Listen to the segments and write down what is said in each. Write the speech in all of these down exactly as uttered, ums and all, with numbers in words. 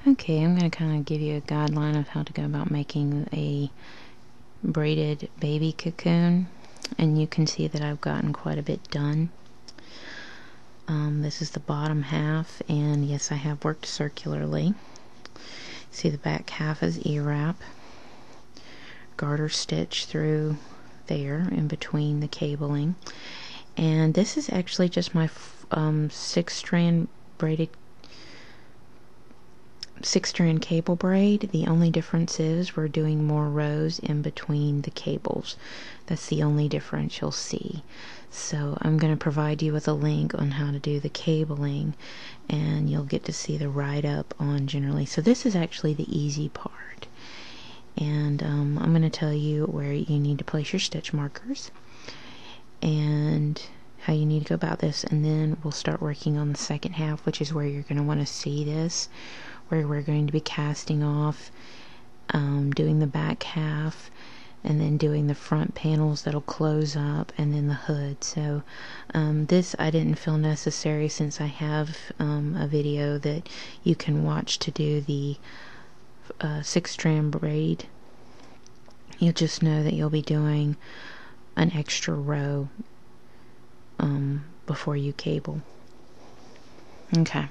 Okay, I'm going to kind of give you a guideline of how to go about making a braided baby cocoon, and you can see that I've gotten quite a bit done. Um, this is the bottom half, and yes, I have worked circularly. See, the back half is E-wrap, garter stitch through there in between the cabling, and this is actually just my um, six strand braided six strand cable braid. The only difference is we're doing more rows in between the cables. That's the only difference you'll see. So I'm going to provide you with a link on how to do the cabling, and you'll get to see the write-up on generally. So this is actually the easy part, and um, I'm going to tell you where you need to place your stitch markers and how you need to go about this, and then we'll start working on the second half, which is where you're going to want to see this, where we're going to be casting off, um, doing the back half, and then doing the front panels that'll close up, and then the hood. So um, this I didn't feel necessary, since I have um, a video that you can watch to do the uh, six strand braid. You'll just know that you'll be doing an extra row um, before you cable. Okay.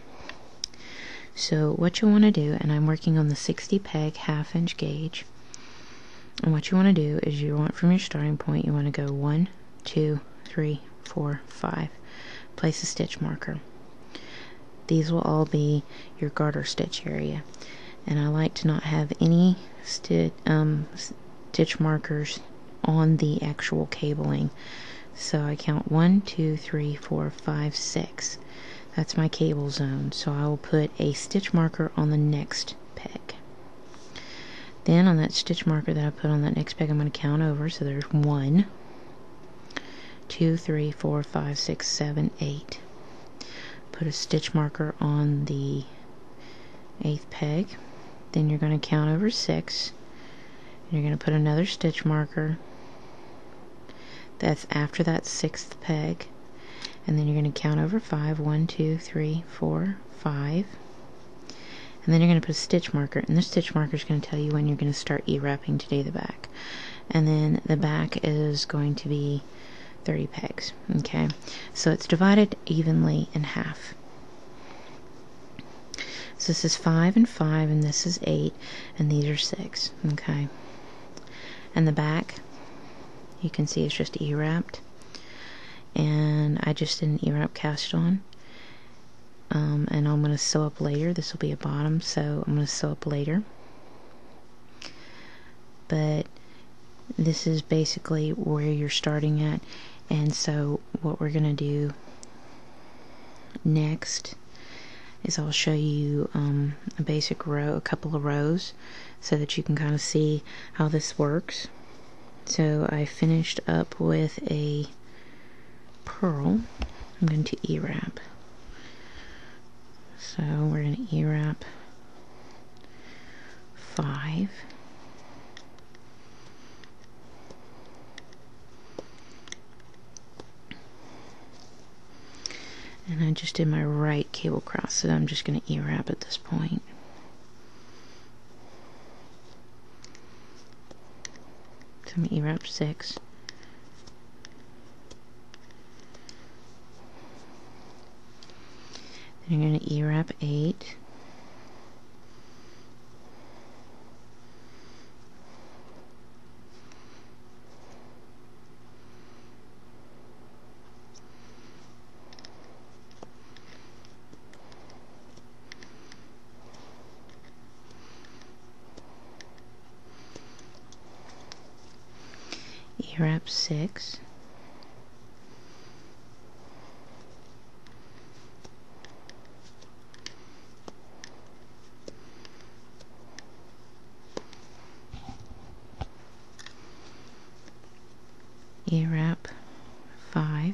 So what you want to do, and I'm working on the sixty peg half inch gauge, and what you want to do is you want from your starting point, you want to go one, two, three, four, five. Place a stitch marker. These will all be your garter stitch area, and I like to not have any sti um, stitch markers on the actual cabling. So I count one, two, three, four, five, six. That's my cable zone, so I will put a stitch marker on the next peg. Then on that stitch marker that I put on that next peg, I'm going to count over. So there's one, two, three, four, five, six, seven, eight. Put a stitch marker on the eighth peg. Then you're going to count over six. And you're going to put another stitch marker. That's after that sixth peg. And then you're going to count over five. One, two, three, four, five. And then you're going to put a stitch marker. And this stitch marker is going to tell you when you're going to start E-wrapping to do the back. And then the back is going to be thirty pegs. Okay, so it's divided evenly in half. So this is five and five, and this is eight, and these are six. Okay, and the back, you can see it's just E-wrapped. And I just did an E-wrap cast on, um, and I'm going to sew up later. This will be a bottom, so I'm going to sew up later, but this is basically where you're starting at. And so what we're going to do next is I'll show you um, a basic row, a couple of rows, so that you can kind of see how this works. So I finished up with a pearl. I'm going to E-wrap. So we're going to E-wrap five. And I just did my right cable cross, so I'm just going to E-wrap at this point. So I'm going to E-wrap six. Then you're going to E-wrap eight. E-wrap six. E-wrap five.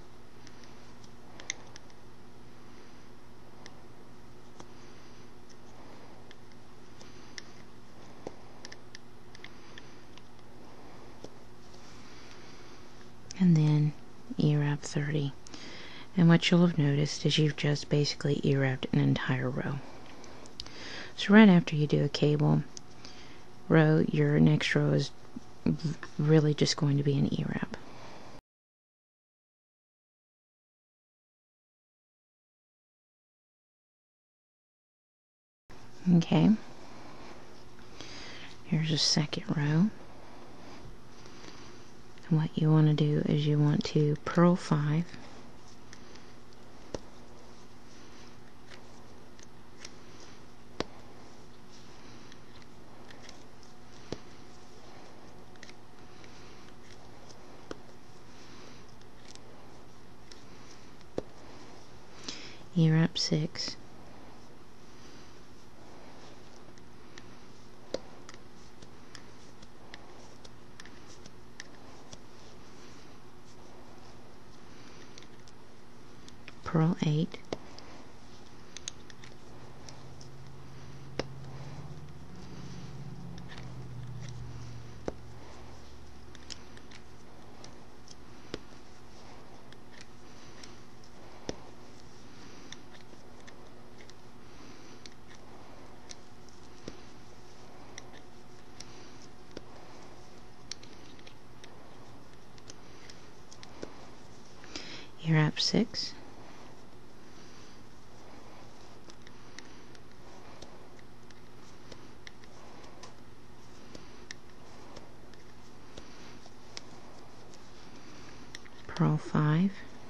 And then E-wrap thirty. And what you'll have noticed is you've just basically E-wrapped an entire row. So right after you do a cable row, your next row is really just going to be an E-wrap. Okay, here's a second row. And what you want to do is you want to purl five, E-wrap six, purl eight, E-wrap six, purl five,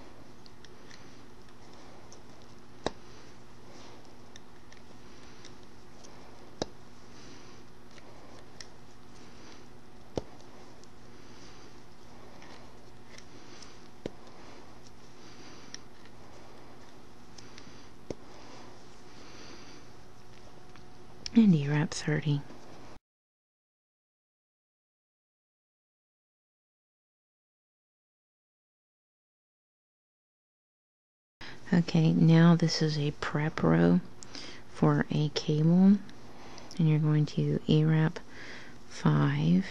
and E-wrap thirty. Okay, now this is a prep row for a cable, and you're going to E-wrap five,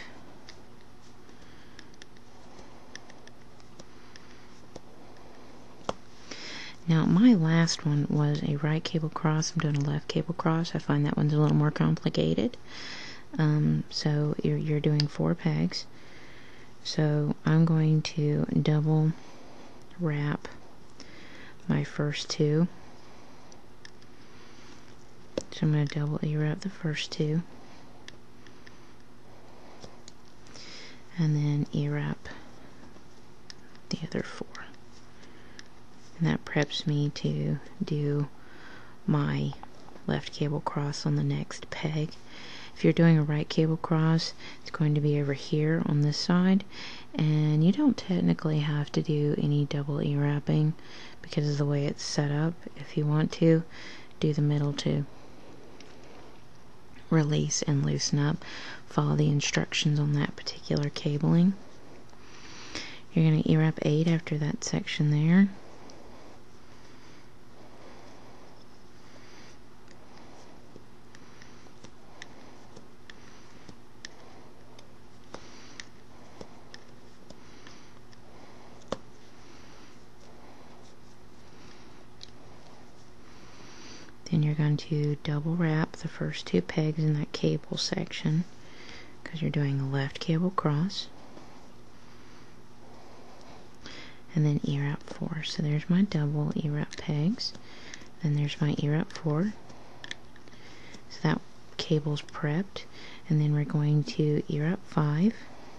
now my last one was a right cable cross. I'm doing a left cable cross. I find that one's a little more complicated. Um, so you're, you're doing four pegs. So I'm going to double wrap my first two. So I'm going to double E-wrap the first two, and then E-wrap the other four. And that preps me to do my left cable cross on the next peg. If you're doing a right cable cross, it's going to be over here on this side, and you don't technically have to do any double E-wrapping because of the way it's set up. If you want to, do the middle to release and loosen up. Follow the instructions on that particular cabling. You're going to E-wrap eight after that section there. Then you're going to double wrap the first two pegs in that cable section because you're doing a left cable cross, and then E-wrap four. So there's my double E-wrap pegs, then there's my E-wrap four. So that cable's prepped, and then we're going to E-wrap five,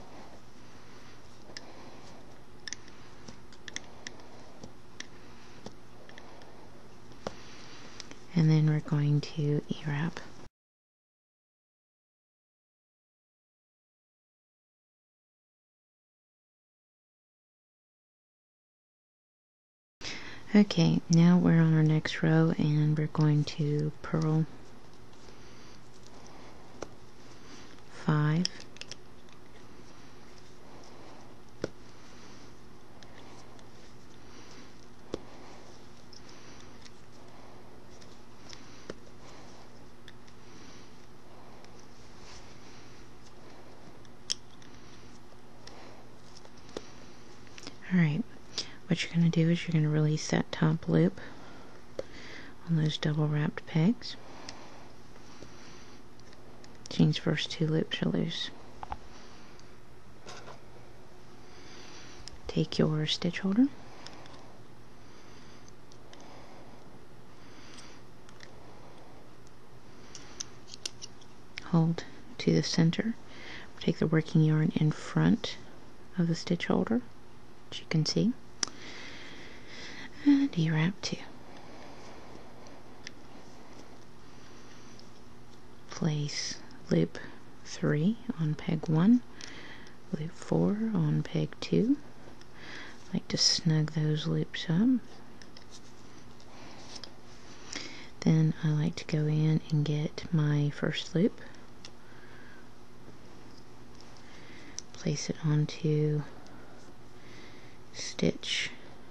and then we're going to E-wrap. Okay, now we're on our next row, and we're going to purl five, Alright, what you're going to do is you're going to release that top loop on those double wrapped pegs. Chain's first two loops are loose. Take your stitch holder, hold to the center, take the working yarn in front of the stitch holder, as you can see, and de-wrap two. Place loop three on peg one, loop four on peg two. I like to snug those loops up. Then I like to go in and get my first loop, place it onto stitch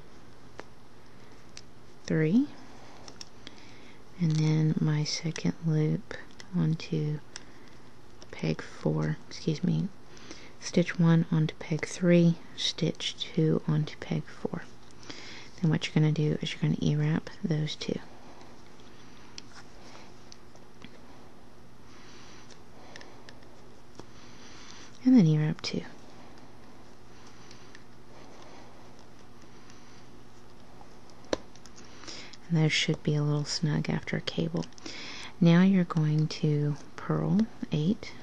three, and then my second loop onto peg four, excuse me, stitch one onto peg three, stitch two onto peg four. Then what you're going to do is you're going to E-wrap those two. And then E-wrap two. And those should be a little snug after a cable. Now you're going to purl eight.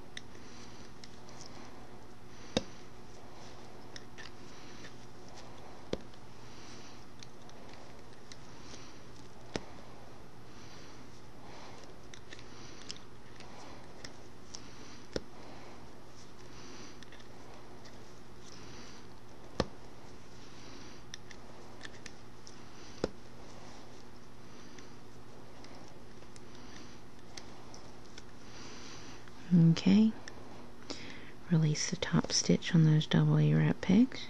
Okay, release the top stitch on those double E-wrap pegs.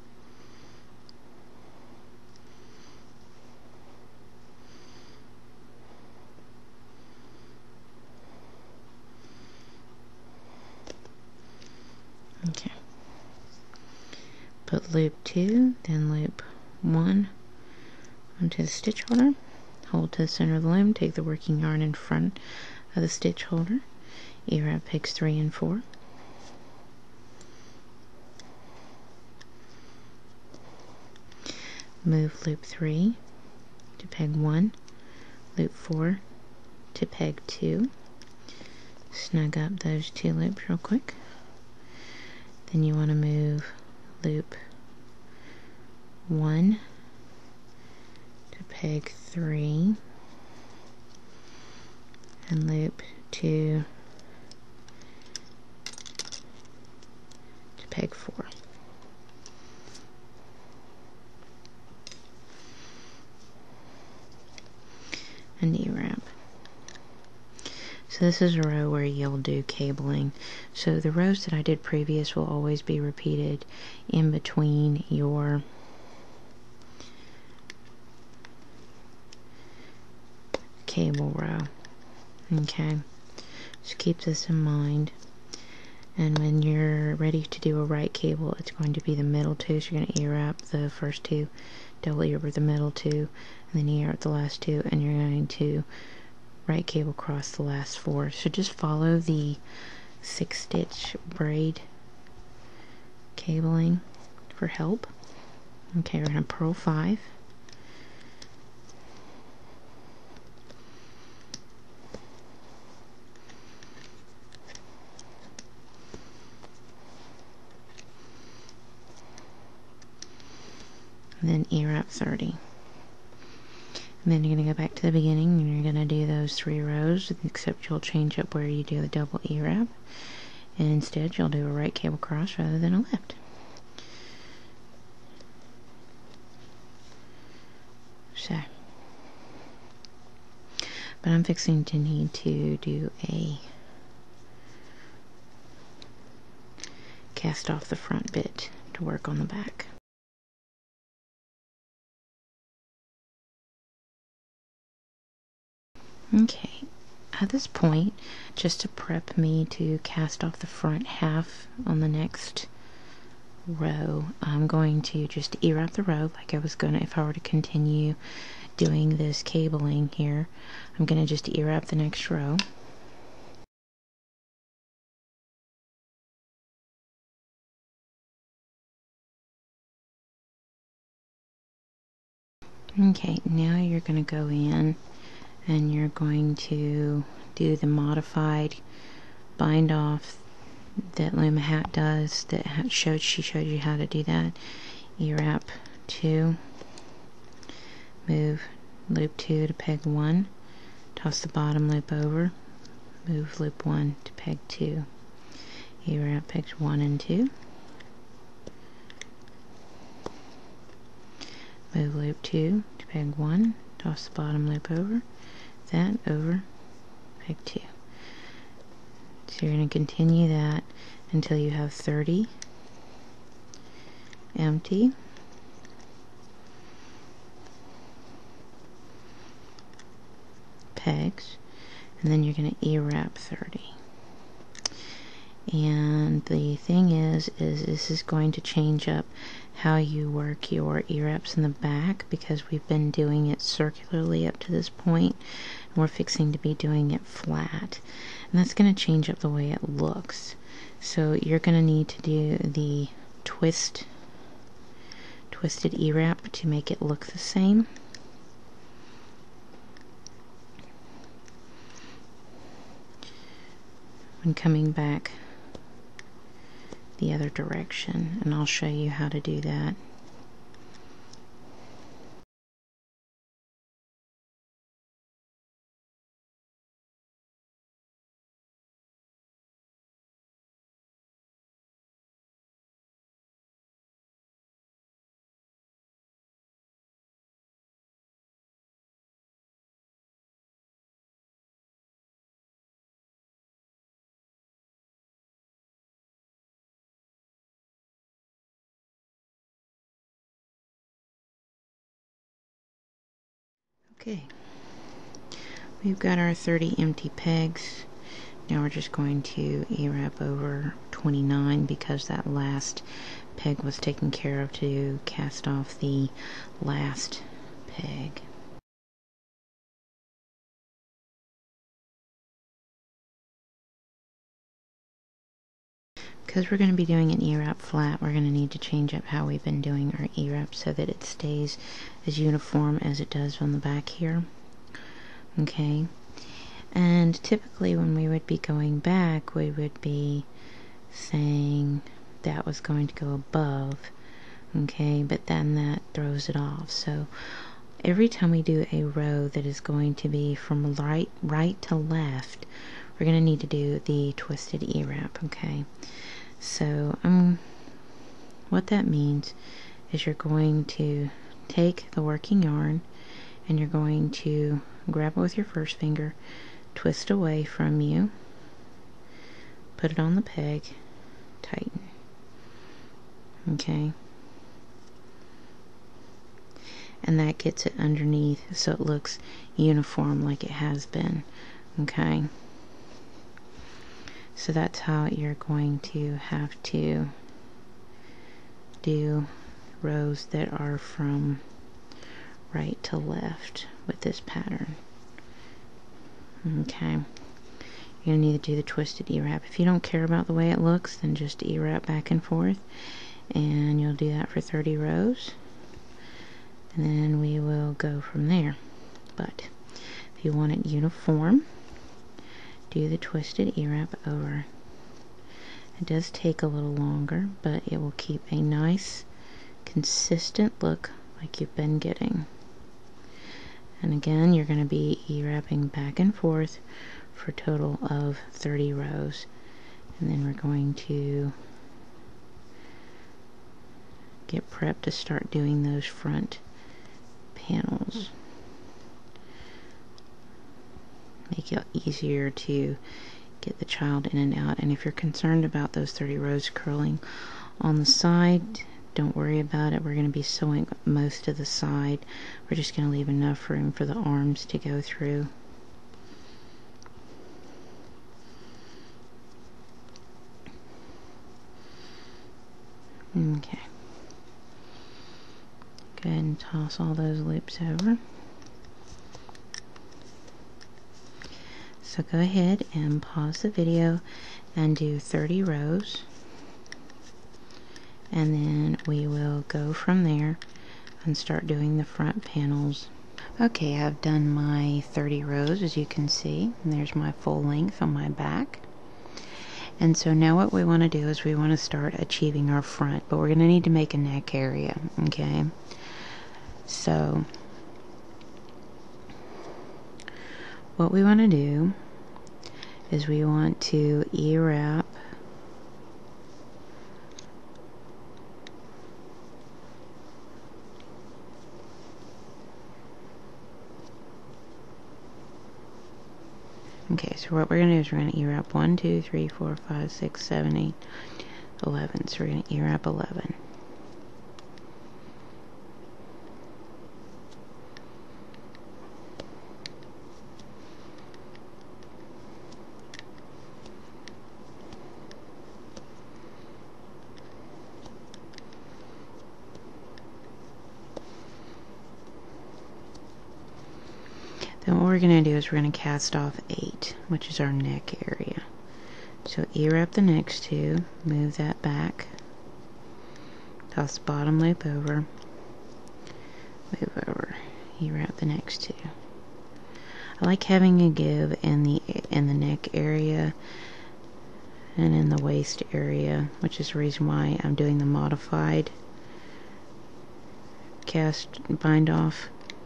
Okay, put loop two, then loop one onto the stitch holder, hold to the center of the loom, take the working yarn in front of the stitch holder, E-wrap pegs three and four. Move loop three to peg one, loop four to peg two. Snug up those two loops real quick. Then you want to move loop one to peg three and loop two to peg four. And E-wrap. So this is a row where you'll do cabling. So the rows that I did previous will always be repeated in between your cable row. Okay, so keep this in mind. And when you're ready to do a right cable, it's going to be the middle two. So you're going to E-wrap the first two, double E-wrap the middle two, and then E-wrap the last two, and you're going to right cable across the last four. So just follow the six stitch braid cabling for help. Okay, we're going to purl five. And then E-wrap thirty. And then you're going to go back to the beginning and you're going to do those three rows, except you'll change up where you do the double E-wrap. And instead you'll do a right cable cross rather than a left. So, but I'm fixing to need to do a cast off the front bit to work on the back. Okay, at this point, just to prep me to cast off the front half on the next row, I'm going to just E-wrap the row like I was gonna if I were to continue doing this cabling here. I'm gonna just E-wrap the next row. Okay, now you're going to go in and you're going to do the modified bind off that Loom hat does, that showed she showed you how to do that. E-wrap two, move loop two to peg one, toss the bottom loop over, move loop one to peg two, E-wrap pegs one and two, move loop two to peg one, toss the bottom loop over, that over, peg two. So you're going to continue that until you have thirty empty. Pegs, and then you're going to E-wrap thirty. And the thing is, is this is going to change up how you work your E-wraps in the back, because we've been doing it circularly up to this point, and we're fixing to be doing it flat. And that's going to change up the way it looks. So you're going to need to do the twist, twisted E-wrap to make it look the same. When coming back the other direction, and I'll show you how to do that. Okay, we've got our thirty empty pegs. Now we're just going to E-wrap over twenty-nine, because that last peg was taken care of, to cast off the last peg. Because we're going to be doing an E-wrap flat, we're going to need to change up how we've been doing our E-wrap so that it stays as uniform as it does on the back here. Okay, and typically when we would be going back, we would be saying that was going to go above, okay, but then that throws it off. So every time we do a row that is going to be from right, right to left, we're going to need to do the twisted E-wrap, okay? So um, what that means is you're going to take the working yarn and you're going to grab it with your first finger, twist away from you, put it on the peg, tighten. Okay? And that gets it underneath so it looks uniform like it has been. Okay? So that's how you're going to have to do rows that are from right to left with this pattern. Okay, you're going to need to do the twisted E-wrap. If you don't care about the way it looks, then just E-wrap back and forth, and you'll do that for thirty rows, and then we will go from there. But if you want it uniform, do the twisted E-wrap over. It does take a little longer, but it will keep a nice consistent look like you've been getting. And again, you're going to be E-wrapping back and forth for a total of thirty rows. And then we're going to get prepped to start doing those front panels. Make it easier to get the child in and out. And if you're concerned about those thirty rows curling on the side, don't worry about it. We're going to be sewing most of the side. We're just going to leave enough room for the arms to go through. Okay. Go ahead and toss all those loops over. So go ahead and pause the video and do thirty rows, and then we will go from there and start doing the front panels. Okay, I've done my thirty rows, as you can see, and there's my full length on my back. And so now what we want to do is we want to start achieving our front, but we're going to need to make a neck area, okay? So what we want to do is we want to E-wrap Okay, so what we're going to do is we're going to E-wrap one, two, three, four, five, six, seven, eight, eleven. So we're going to E-wrap eleven. Then what we're going to do is we're going to cast off eight, which is our neck area. So E-wrap the next two, move that back, toss the bottom loop over, move over, E-wrap the next two. I like having a give in the in the neck area and in the waist area, which is the reason why I'm doing the modified cast bind off.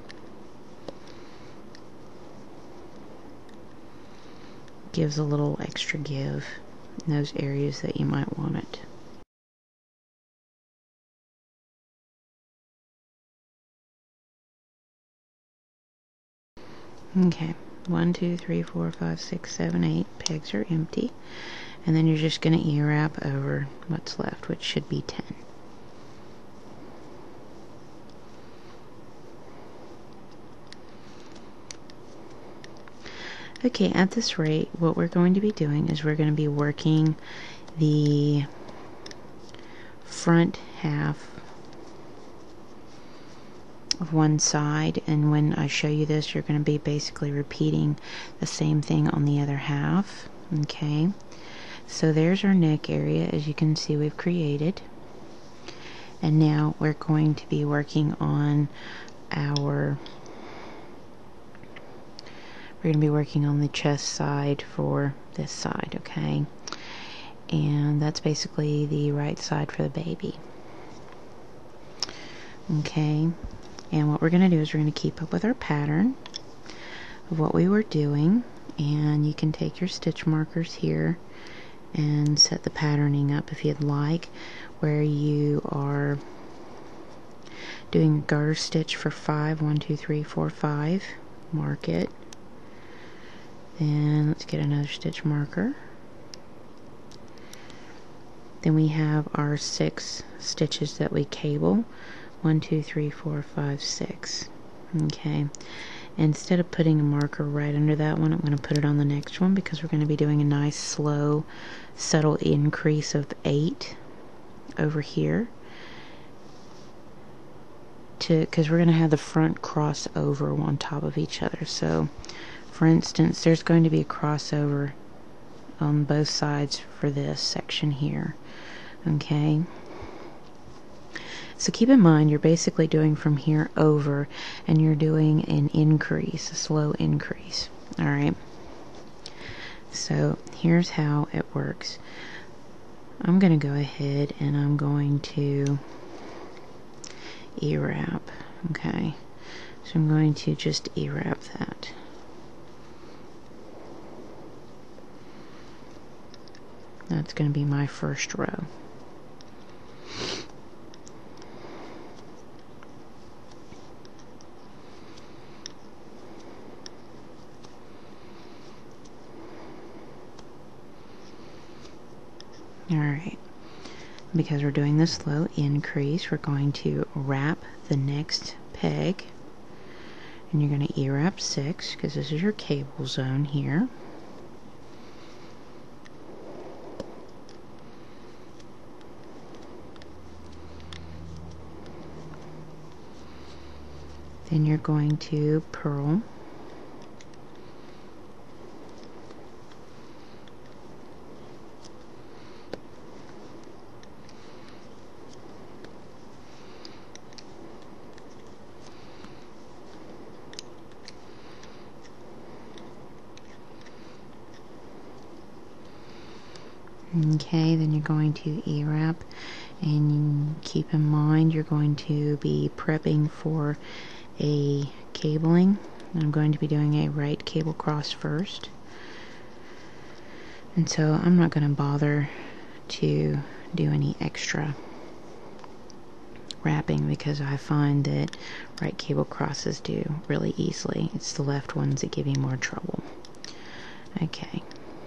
Gives a little extra give in those areas that you might want it. Okay, one, two, three, four, five, six, seven, eight pegs are empty, and then you're just going to E-wrap over what's left, which should be ten. Okay, at this rate, what we're going to be doing is we're going to be working the front half of one side, and when I show you this, you're going to be basically repeating the same thing on the other half. Okay, so there's our neck area, as you can see we've created, and now we're going to be working on our We're going to be working on the chest side for this side, okay? And that's basically the right side for the baby. Okay, and what we're going to do is we're going to keep up with our pattern of what we were doing, and you can take your stitch markers here and set the patterning up if you'd like, where you are doing garter stitch for five, one, two, three, four, five, mark it. Then let's get another stitch marker. Then we have our six stitches that we cable. One, two, three, four, five, six. Okay. Instead of putting a marker right under that one, I'm going to put it on the next one because we're going to be doing a nice slow, subtle increase of eight over here. To because we're going to have the front cross over on top of each other. So for instance, there's going to be a crossover on both sides for this section here. Okay, so keep in mind you're basically doing from here over, and you're doing an increase, a slow increase. Alright, so here's how it works. I'm going to go ahead and I'm going to E-wrap. Okay, so I'm going to just E-wrap that. That's going to be my first row. Alright, because we're doing the slow increase, we're going to wrap the next peg, and you're going to E-wrap six, because this is your cable zone here. Then you're going to purl. Okay, then you're going to E-wrap, and keep in mind you're going to be prepping for a cabling. I'm going to be doing a right cable cross first, and so I'm not going to bother to do any extra wrapping because I find that right cable crosses do really easily. It's the left ones that give you more trouble. Okay.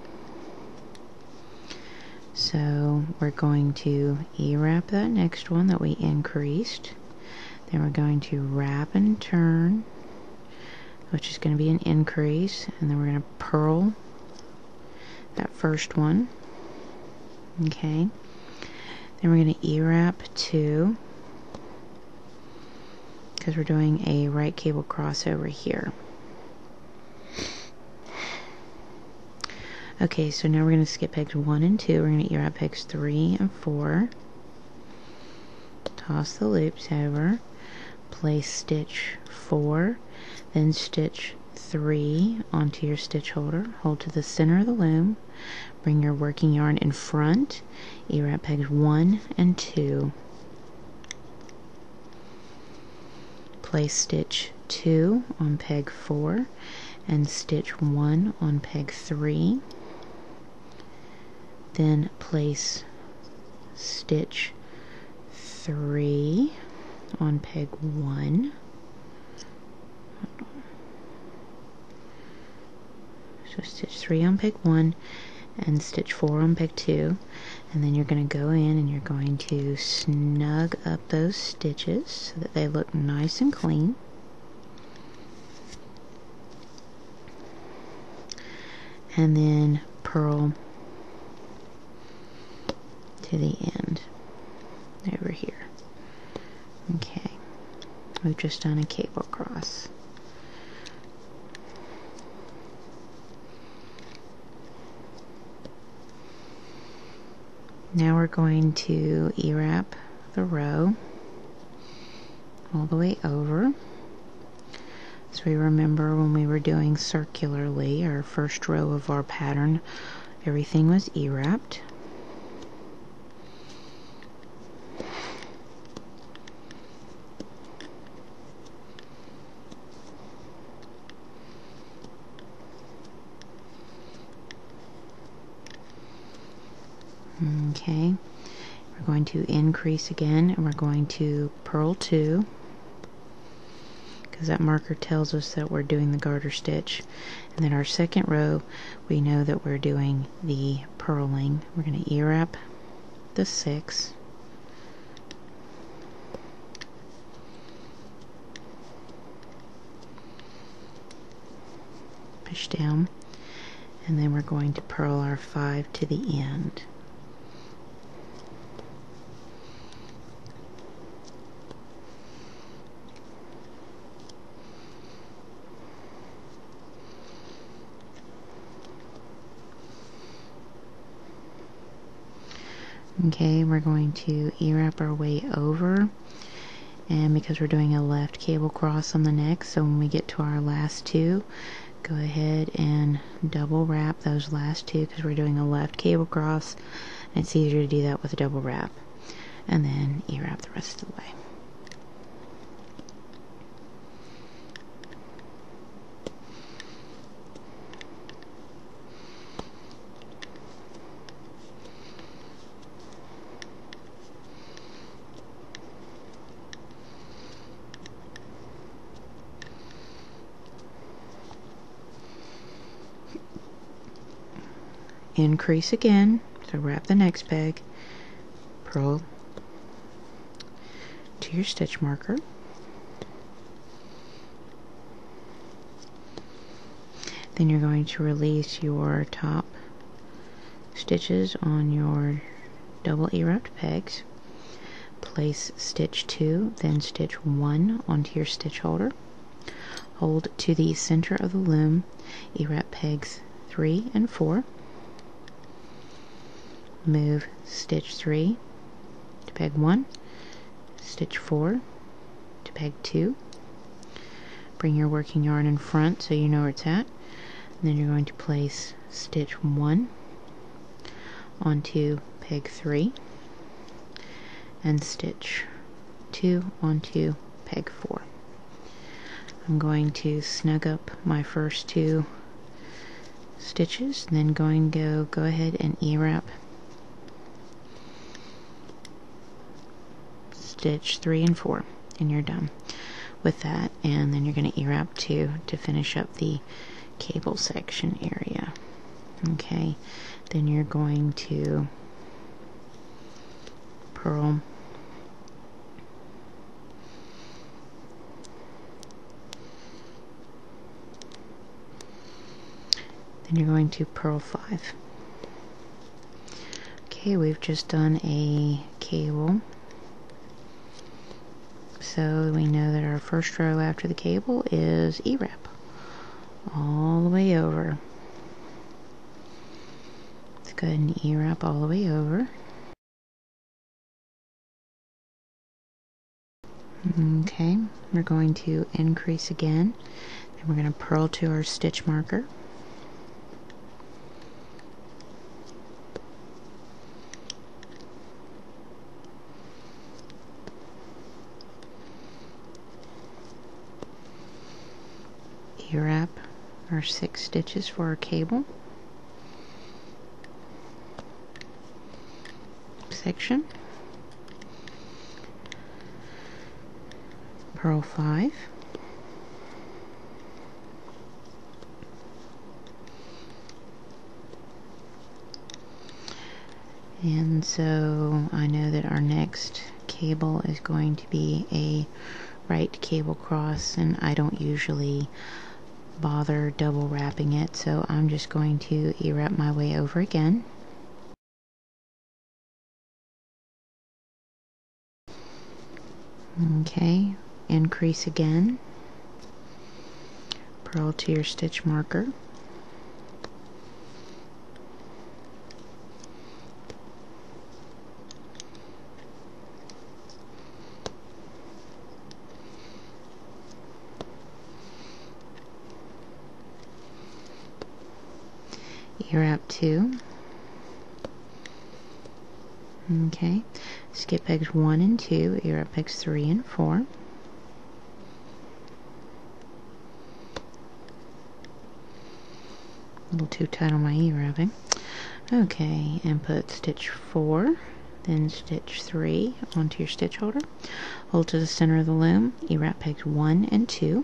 So we're going to E-wrap that next one that we increased. Then we're going to wrap and turn, which is going to be an increase. And then we're going to purl that first one. Okay. Then we're going to E-wrap two, because we're doing a right cable cross over here. Okay, so now we're going to skip pegs one and two. We're going to E-wrap pegs three and four. Toss the loops over. Place stitch four, then stitch three onto your stitch holder. Hold to the center of the loom. Bring your working yarn in front. E-wrap pegs one and two. Place stitch two on peg four and stitch one on peg three. Then place stitch three on peg one. So stitch three on peg one and stitch four on peg two, and then you're going to go in and you're going to snug up those stitches so that they look nice and clean. And then purl to the end over here. Okay, we've just done a cable cross. Now we're going to E-wrap the row all the way over. So we remember when we were doing circularly, our first row of our pattern, everything was E-wrapped. Okay, we're going to increase again, and we're going to purl two, because that marker tells us that we're doing the garter stitch. And then our second row, we know that we're doing the purling. We're going to E-wrap the six, push down, and then we're going to purl our five to the end. Okay, we're going to E-wrap our way over, and because we're doing a left cable cross on the next, so when we get to our last two, go ahead and double wrap those last two, because we're doing a left cable cross, and it's easier to do that with a double wrap, and then E-wrap the rest of the way. Increase again, so wrap the next peg, purl to your stitch marker, then you're going to release your top stitches on your double E-wrapped pegs, place stitch two, then stitch one onto your stitch holder, hold to the center of the loom, E-wrap pegs three and four, move stitch three to peg one, stitch four to peg two, bring your working yarn in front so you know where it's at, and then you're going to place stitch one, onto peg three, and stitch two onto peg four. I'm going to snug up my first two stitches, and then going to go, go ahead and E-wrap stitch three and four, and you're done with that. And then you're going to E-wrap two to finish up the cable section area. Okay, then you're going to purl then you're going to purl five. Okay, we've just done a cable, so we know that our first row after the cable is E-wrap all the way over. Let's go ahead and E-wrap all the way over. Okay, we're going to increase again, then we're going to purl to our stitch marker. E-wrap our six stitches for our cable section, purl five, and so I know that our next cable is going to be a right cable cross, and I don't usually bother double wrapping it, so I'm just going to E-wrap my way over again. Okay, increase again, purl to your stitch marker, E-wrap two. Okay, skip pegs one and two, E-wrap pegs three and four. A little too tight on my E-wrapping. Okay, and put stitch four, then stitch three onto your stitch holder. Hold to the center of the loom, E-wrap pegs one and two.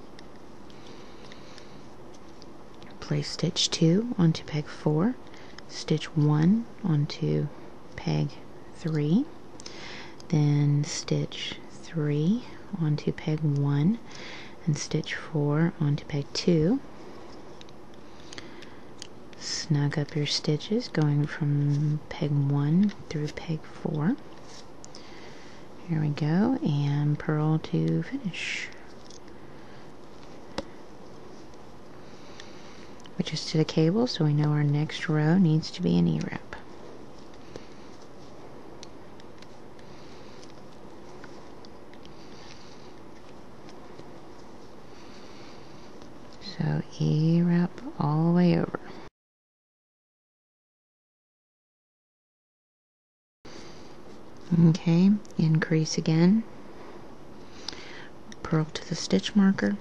Place stitch two onto peg four, stitch one onto peg three, then stitch three onto peg one, and stitch four onto peg two. Snug up your stitches going from peg one through peg four. Here we go, and purl to finish, which is to the cable, so we know our next row needs to be an E-wrap. So E-wrap all the way over. Okay, increase again, purl to the stitch marker,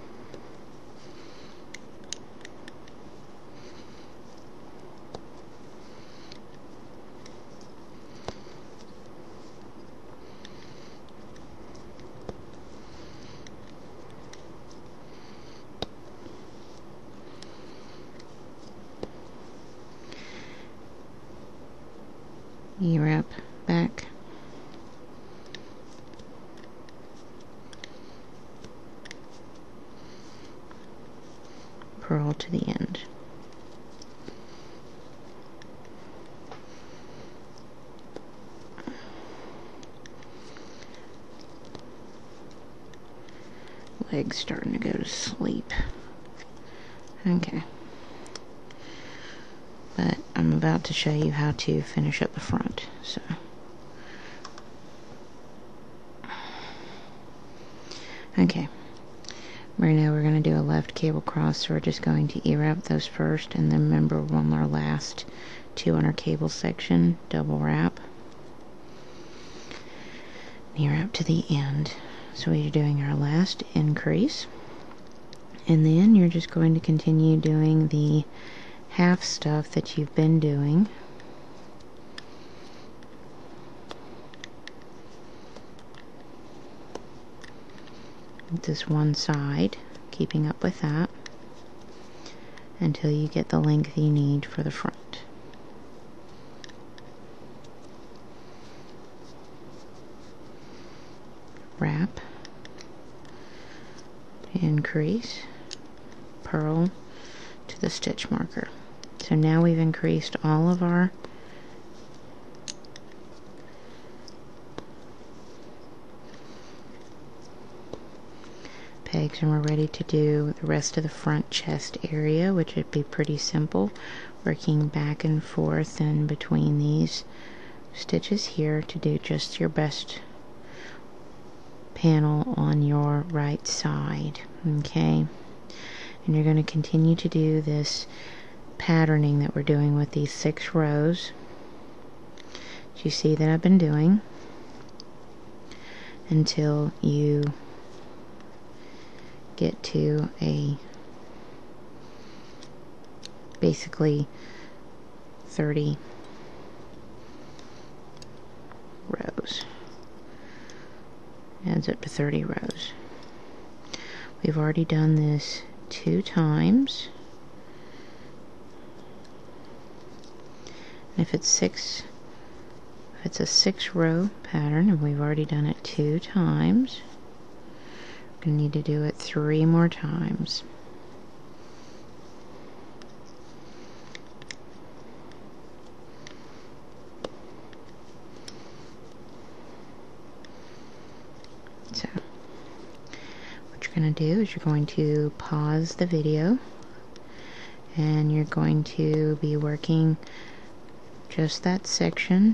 E-wrap back, purl to the end. Legs starting to go to sleep. Okay. But I'm about to show you how to finish up the front, so. Okay. Right now we're going to do a left cable cross, so we're just going to E-wrap those first, and then remember on our last two on our cable section, double wrap, near up to the end. So we're doing our last increase, and then you're just going to continue doing the half stuff that you've been doing. This one side, keeping up with that until you get the length you need for the front. Wrap, increase, purl to the stitch marker. So now we've increased all of our pegs, and we're ready to do the rest of the front chest area, which would be pretty simple, working back and forth in between these stitches here to do just your best panel on your right side. Okay, and you're going to continue to do this patterning that we're doing with these six rows that you see that I've been doing until you get to a basically thirty rows. Adds up to thirty rows. We've already done this two times. And if it's six, if it's a six row pattern and we've already done it two times, we're going to need to do it three more times. So, what you're going to do is you're going to pause the video and you're going to be working just that section.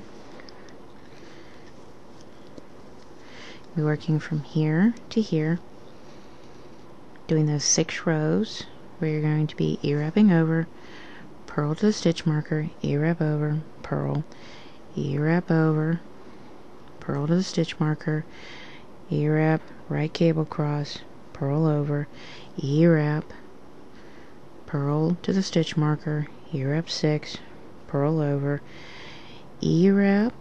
You're working from here to here, doing those six rows where you're going to be E-wrapping over, purl to the stitch marker, E-wrap over, purl, E-wrap over, purl to the stitch marker, E-wrap, right cable cross, purl over, E-wrap, purl to the stitch marker, E-wrap six, purl over, E-wrap,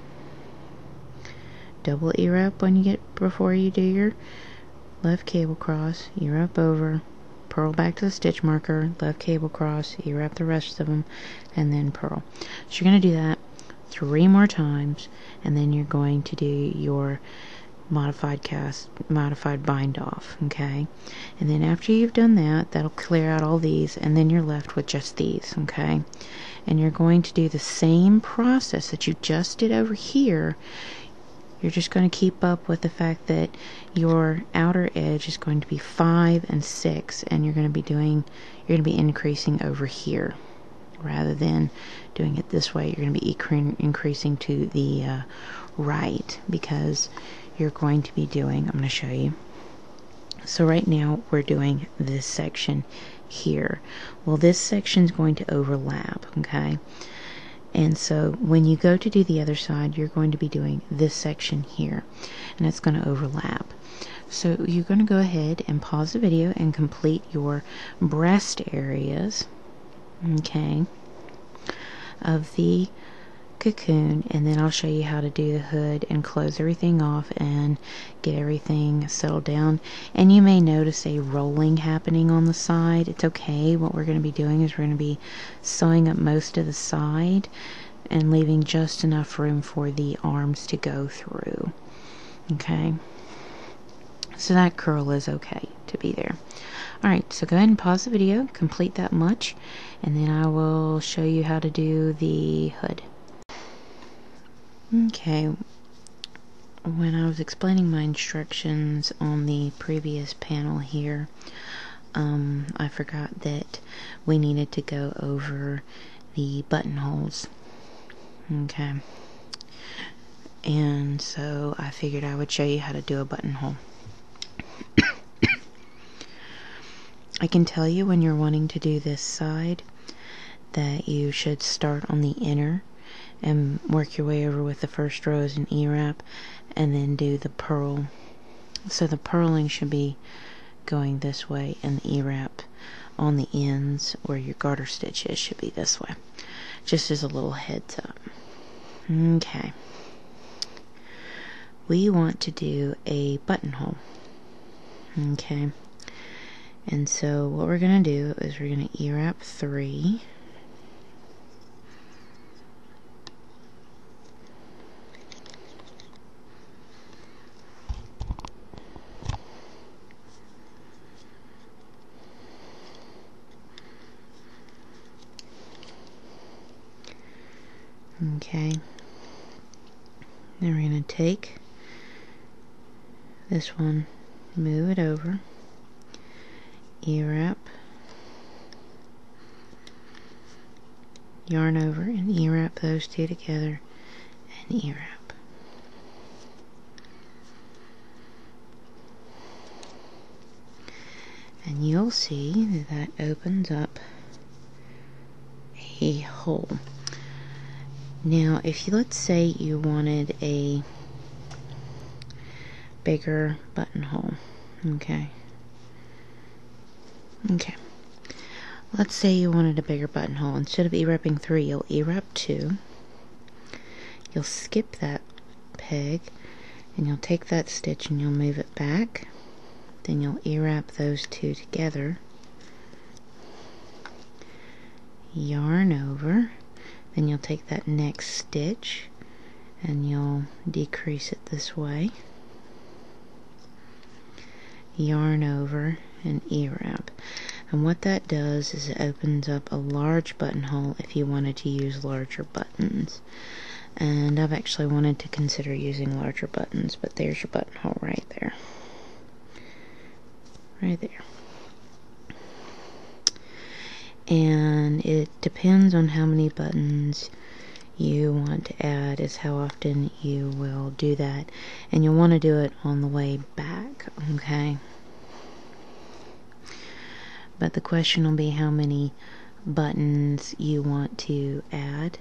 double E-wrap when you get before you do your left cable cross, E-wrap over, purl back to the stitch marker, left cable cross, E-wrap the rest of them, and then purl. So you're going to do that three more times, and then you're going to do your modified cast, modified bind off, okay? And then after you've done that, that'll clear out all these, and then you're left with just these, okay? And you're going to do the same process that you just did over here. You're just going to keep up with the fact that your outer edge is going to be five and six, and you're going to be doing, you're going to be increasing over here rather than doing it this way. You're going to be increasing to the uh, right, because you're going to be doing, I'm going to show you. So right now we're doing this section here. Well, this section is going to overlap, okay? And so when you go to do the other side, you're going to be doing this section here, and it's going to overlap. So you're going to go ahead and pause the video and complete your breast areas, okay, of the cocoon, and then I'll show you how to do the hood and close everything off and get everything settled down. And you may notice a rolling happening on the side. It's okay. What we're going to be doing is we're going to be sewing up most of the side and leaving just enough room for the arms to go through, okay? So that curl is okay to be there. Alright, so go ahead and pause the video, complete that much, and then I will show you how to do the hood. Okay, when I was explaining my instructions on the previous panel here, um, I forgot that we needed to go over the buttonholes. Okay, and so I figured I would show you how to do a buttonhole. I can tell you when you're wanting to do this side that you should start on the inner and work your way over with the first row as an E-wrap, and then do the purl. So the purling should be going this way, and the E-wrap on the ends where your garter stitch is should be this way. Just as a little heads up. Okay. We want to do a buttonhole. Okay. And so what we're going to do is we're going to E-wrap three. Okay. Then we're going to take this one, move it over, E-wrap, yarn over, and E-wrap those two together, and E-wrap. And you'll see that that opens up a hole. Now, if you, let's say you wanted a bigger buttonhole, okay, okay, let's say you wanted a bigger buttonhole. Instead of E-wrapping three, you'll E-wrap two, you'll skip that peg, and you'll take that stitch and you'll move it back, then you'll E-wrap those two together, yarn over, then you'll take that next stitch and you'll decrease it this way, yarn over, and E-wrap. And what that does is it opens up a large buttonhole if you wanted to use larger buttons. And I've actually wanted to consider using larger buttons, but there's your buttonhole right there. Right there. And it depends on how many buttons you want to add is how often you will do that, and you'll want to do it on the way back, okay? But the question will be how many buttons you want to add.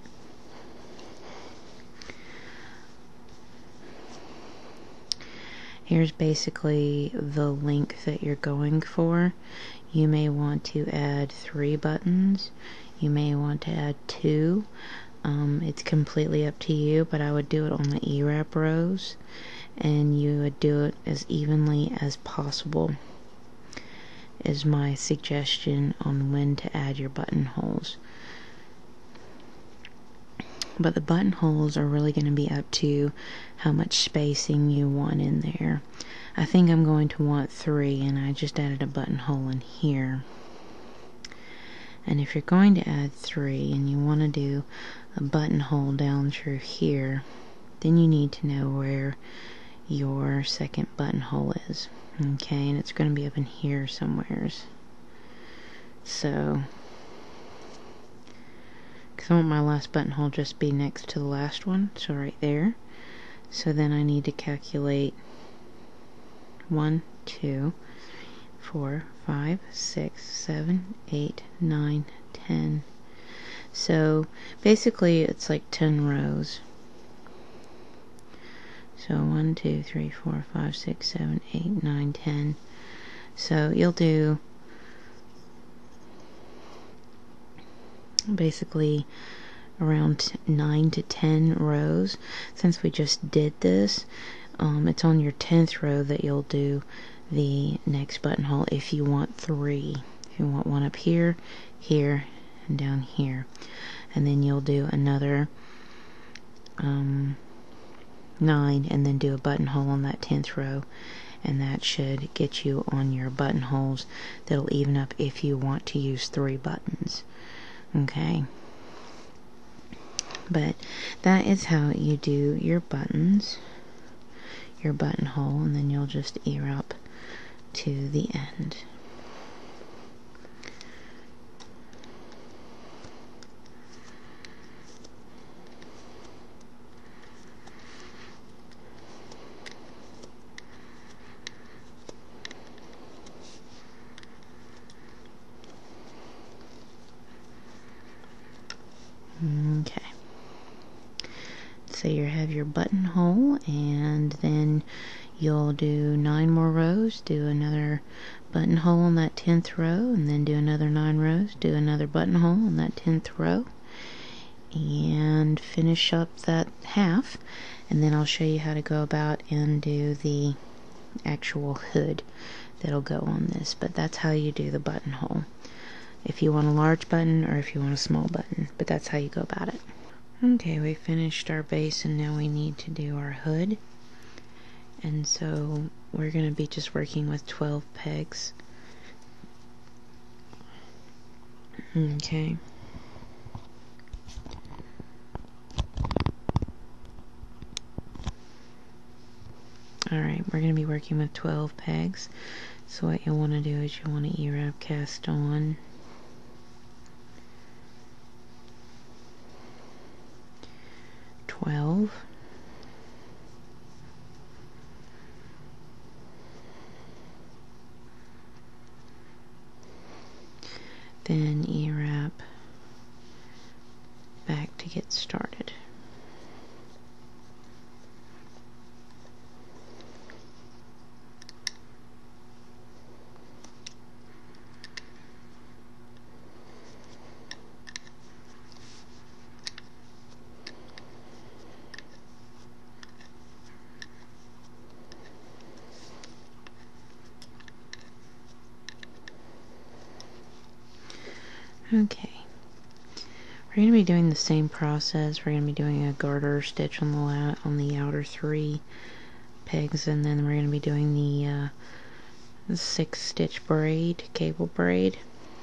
Here's basically the length that you're going for. You may want to add three buttons. You may want to add two. Um, it's completely up to you, but I would do it on the E-wrap rows, and you would do it as evenly as possible, is my suggestion on when to add your buttonholes. But the buttonholes are really going to be up to how much spacing you want in there. I think I'm going to want three, and I just added a buttonhole in here. And if you're going to add three and you want to do a buttonhole down through here, then you need to know where your second buttonhole is. Okay, and it's going to be up in here somewheres. So, because I want my last buttonhole just be next to the last one, so right there. So then I need to calculate one, two, four, five, six, seven, eight, nine, ten. So basically it's like ten rows. So one, two, three, four, five, six, seven, eight, nine, ten. So you'll do basically around nine to ten rows. Since we just did this, um, it's on your tenth row that you'll do the next buttonhole if you want three. If you want one up here, here, and down here. And then you'll do another um, nine, and then do a buttonhole on that tenth row, and that should get you on your buttonholes that'll even up if you want to use three buttons. Okay, but that is how you do your buttons, your buttonhole, and then you'll just E-wrap to the end. So you have your buttonhole, and then you'll do nine more rows, do another buttonhole on that tenth row, and then do another nine rows, do another buttonhole on that tenth row, and finish up that half. And then I'll show you how to go about and do the actual hood that'll go on this. But that's how you do the buttonhole, if you want a large button or if you want a small button, but that's how you go about it. Okay, we finished our base and now we need to do our hood. And so we're going to be just working with twelve pegs. Okay. Alright, we're going to be working with twelve pegs. So what you'll want to do is you want to E-wrap cast on twelve. Then E-wrap back to get started. Okay, we're going to be doing the same process. We're going to be doing a garter stitch on the la on the outer three pegs, and then we're going to be doing the, uh, the six stitch braid, cable braid.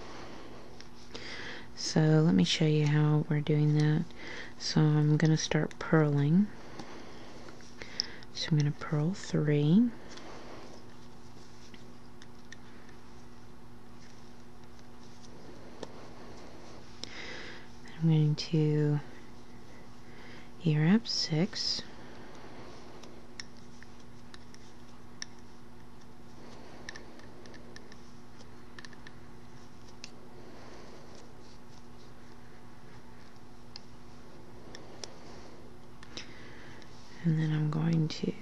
So let me show you how we're doing that. So I'm going to start purling. So I'm going to purl three. I'm going to E-wrap six, and then I'm going to,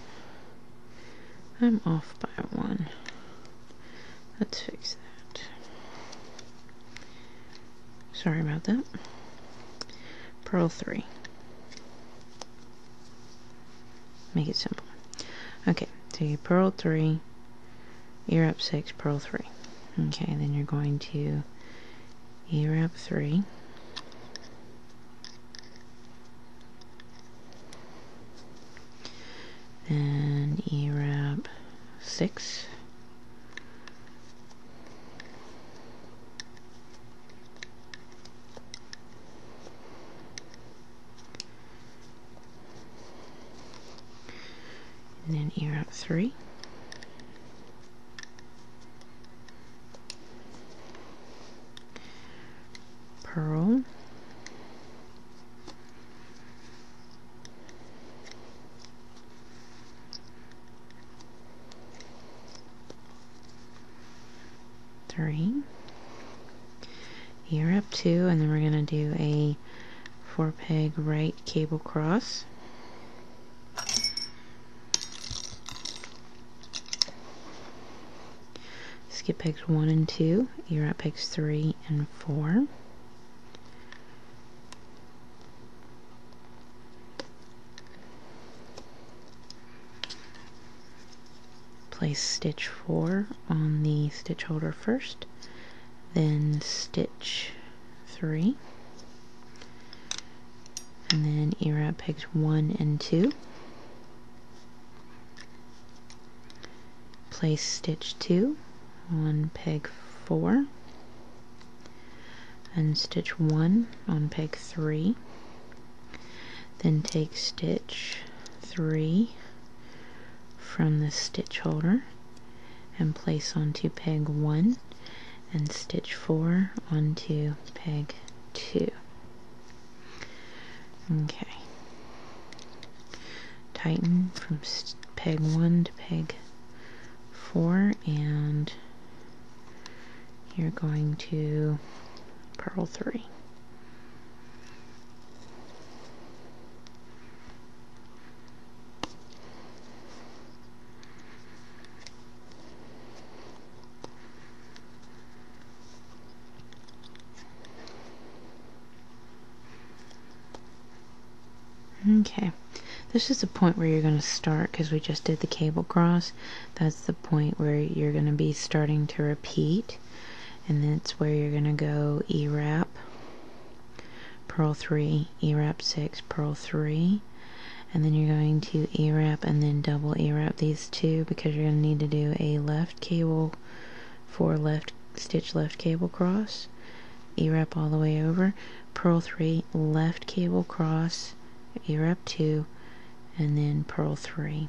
I'm off by one. Let's fix that. Sorry about that. Purl three. Make it simple. Okay, so you purl three, E-wrap six, purl three. Okay, then you're going to E-wrap three, then E-wrap six, and then E-wrap three, purl, three, E-wrap two, and then we're going to do a four peg right cable cross. Skip pegs one and two, E-wrap pegs three and four. Place stitch four on the stitch holder first, then stitch three, and then E-wrap pegs one and two. Place stitch two on peg four, and stitch one on peg three, then take stitch three from the stitch holder and place onto peg one, and stitch four onto peg two. Okay, tighten from peg one to peg four, and you're going to purl three. Okay, this is the point where you're going to start, because we just did the cable cross. That's the point where you're going to be starting to repeat, and that's where you're going to go E-wrap, purl three, E-wrap six, purl three, and then you're going to E-wrap and then double E-wrap these two, because you're going to need to do a left cable for left stitch left cable cross, E-wrap all the way over, purl three, left cable cross, E-wrap two, and then purl three,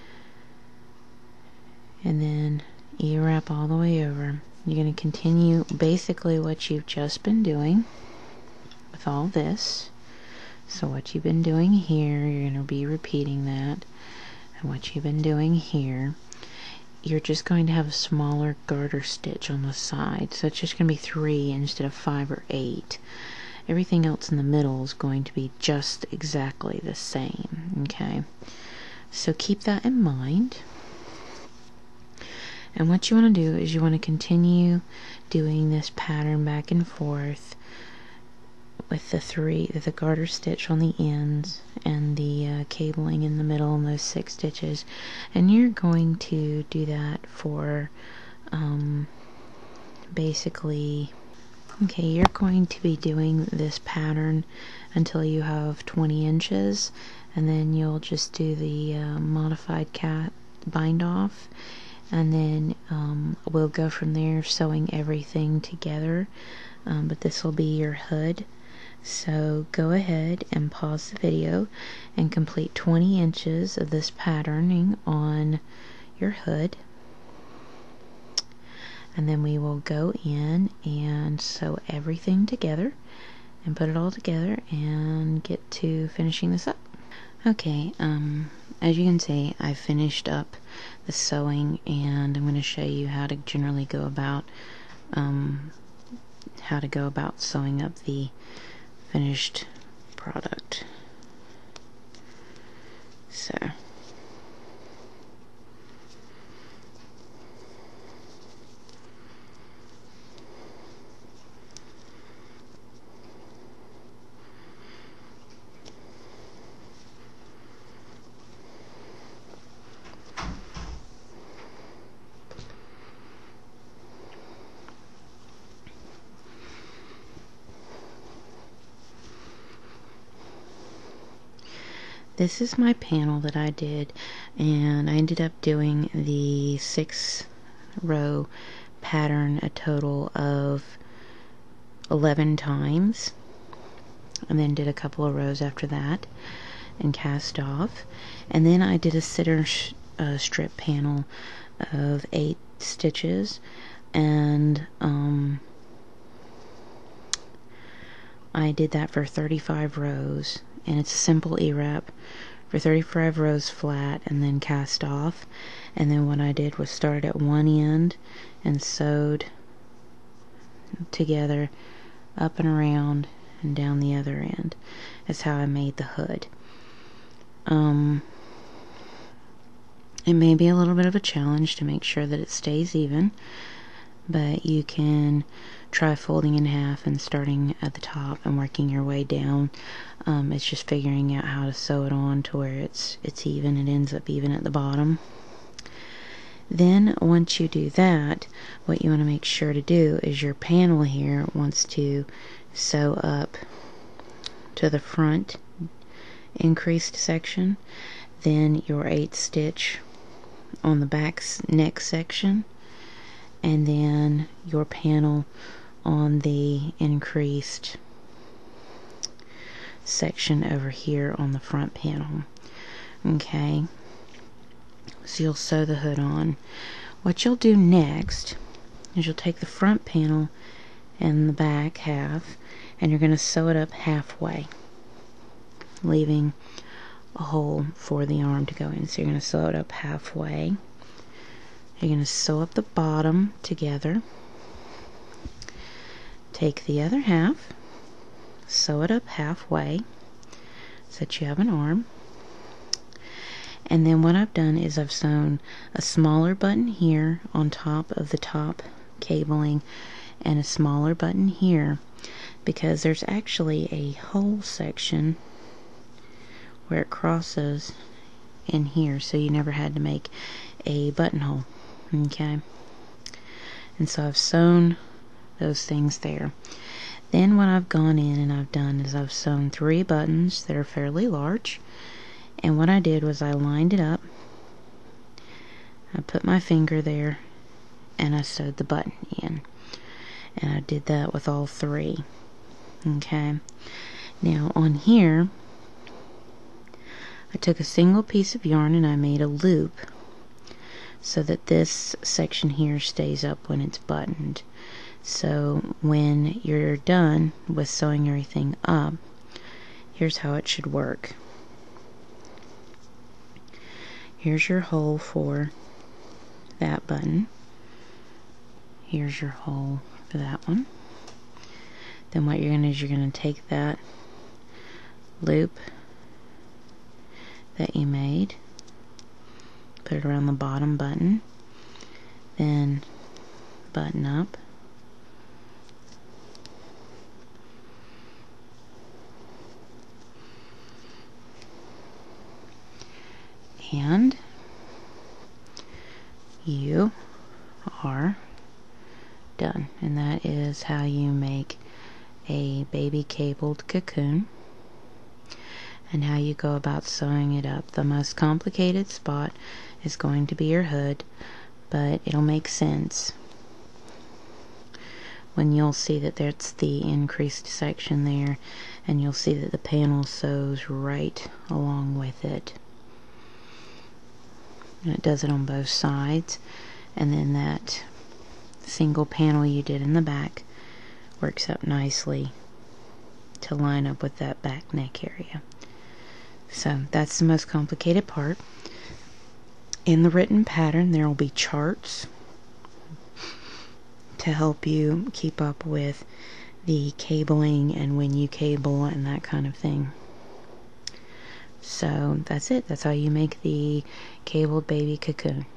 and then E-wrap all the way over. You're going to continue basically what you've just been doing with all this. So what you've been doing here, you're going to be repeating that, and what you've been doing here, you're just going to have a smaller garter stitch on the side, so it's just going to be three instead of five or eight. Everything else in the middle is going to be just exactly the same, okay? So keep that in mind. And what you want to do is you want to continue doing this pattern back and forth with the three, the garter stitch on the ends and the uh, cabling in the middle and those six stitches. And you're going to do that for um, basically... Okay, you're going to be doing this pattern until you have twenty inches, and then you'll just do the uh, modified cat bind off, and then um, we'll go from there sewing everything together, um, but this will be your hood. So go ahead and pause the video and complete twenty inches of this patterning on your hood. And then we will go in and sew everything together and put it all together and get to finishing this up. Okay, um, as you can see, I finished up the sewing, and I'm going to show you how to generally go about um, how to go about sewing up the finished product. So this is my panel that I did, and I ended up doing the six row pattern a total of eleven times, and then did a couple of rows after that and cast off. And then I did a sitter sh uh, strip panel of eight stitches, and um, I did that for thirty-five rows, and it's a simple E-wrap for thirty-five rows flat and then cast off. And then what I did was start at one end and sewed together up and around and down the other end. That's how I made the hood. Um, it may be a little bit of a challenge to make sure that it stays even, but you can try folding in half and starting at the top and working your way down. Um, it's just figuring out how to sew it on to where it's it's even. It ends up even at the bottom. Then once you do that, what you want to make sure to do is your panel here wants to sew up to the front increased section, then your eighth stitch on the back neck section, and then your panel on the increased section over here on the front panel. Okay, so you'll sew the hood on. What you'll do next is you'll take the front panel and the back half, and you're going to sew it up halfway, leaving a hole for the arm to go in. So you're going to sew it up halfway. You're going to sew up the bottom together. Take the other half, sew it up halfway so that you have an arm. And then what I've done is I've sewn a smaller button here on top of the top cabling and a smaller button here, because there's actually a whole section where it crosses in here, so you never had to make a buttonhole. Okay, and so I've sewn those things there. Then what I've gone in and I've done is I've sewn three buttons that are fairly large, and what I did was I lined it up, I put my finger there, and I sewed the button in, and I did that with all three. Okay, now on here I took a single piece of yarn and I made a loop so that this section here stays up when it's buttoned. So when you're done with sewing everything up, here's how it should work. Here's your hole for that button. Here's your hole for that one. Then what you're going to do is you're going to take that loop that you made, put it around the bottom button, then button up, and you are done. And that is how you make a baby cabled cocoon, and how you go about sewing it up. The most complicated spot is going to be your hood, but it'll make sense when you'll see that there's the increased section there, and you'll see that the panel sews right along with it. And it does it on both sides, and then that single panel you did in the back works up nicely to line up with that back neck area. So that's the most complicated part. In the written pattern there will be charts to help you keep up with the cabling and when you cable and that kind of thing. So that's it. That's how you make the cabled baby cocoon.